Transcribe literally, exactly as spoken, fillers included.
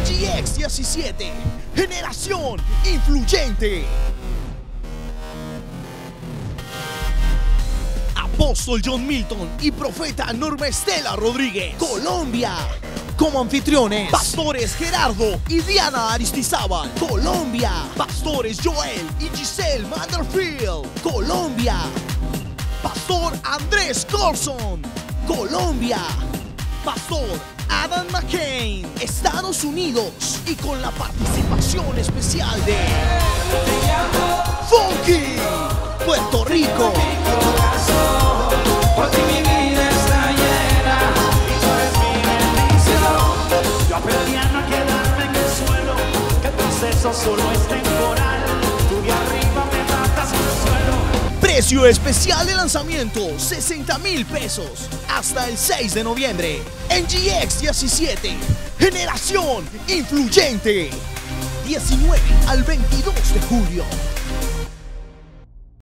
G X diecisiete, generación influyente. Apóstol John Milton y profeta Norma Estela Rodríguez, Colombia. Como anfitriones, pastores Gerardo y Diana Aristizábal, Colombia. Pastores Joel y Giselle Manderfield, Colombia. Pastor Andrés Colson, Colombia. Pastor Adam McCain, Estados Unidos. Y con la participación especial de Funky, Puerto Rico. Porque mi vida está llena y tú eres mi bendición. Yo aprendí a no quedarme en el suelo, que el proceso solo es temporal. Tú de arriba me matas en el suelo. Precio especial de lanzamiento, sesenta mil pesos. Hasta el seis de noviembre. En G X diecisiete, generación influyente. diecinueve al veintidós de julio.